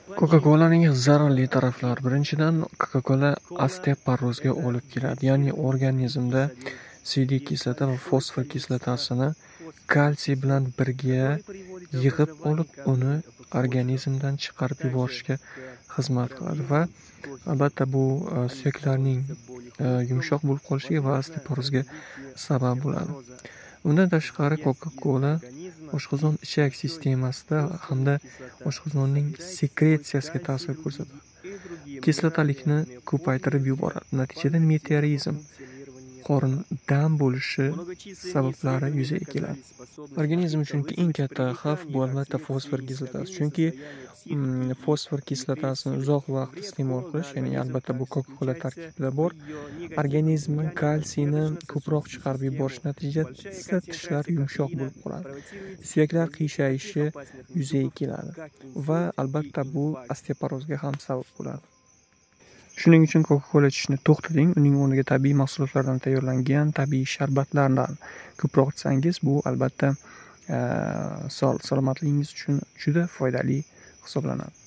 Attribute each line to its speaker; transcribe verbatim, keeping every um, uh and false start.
Speaker 1: Coca-Colaning zararli taraflari. Birinchidan, Coca-Cola osteoporozga olib keladi, ya'ni organizmda sidik kislota va fosfor kislotasini kalsiy bilan birga yig'ib olib, uni organizmdan chiqarib yuborishga xizmat qiladi va albatta bu suyaklarning yumshoq bo'lib qolishiga va osteoporozga sabab bo'ladi. Undan tashqari, Coca-Cola oshqozon ichak sistemasida hamda oshqozonning sekretsiyasiga ta'sir ko'rsatadi. Kislotalikni ko'paytirib yuboradi. Natijada meteorizm, qorin dam bo'lishi sabablari yuzaga keladi. Organizm uchun eng katta xavf bu albatta fosfor kislotasi. Chunki fosfor kislotasini uzoq vaqt iste'mol qilish, ya'ni albatta bu Coca-Cola tarkibida bor, organizmdan kalsiyni ko'proq chiqarib yuborish natijasida tishlar yumshoq bo'lib qoladi. Suyaklar qiyshayshi yuzaga keladi va albatta bu osteoporozga ham sabab bo'ladi. Shuning uchun Coca-Cola ichishni to'xtating, uning o'rniga tabiiy mahsulotlardan tayyorlangan tabiiy sharbatlardan ko'proq ichsangiz, bu albatta salomatligingiz uchun juda foydali hisoblanadi.